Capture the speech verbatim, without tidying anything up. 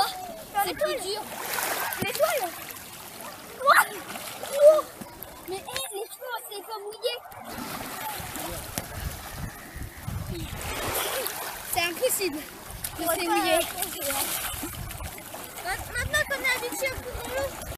C'est plus dur. L'étoile. Mais hé, les cheveux, c'est pas mouillé. C'est impossible de se mouiller. Maintenant qu'on a des cheveux.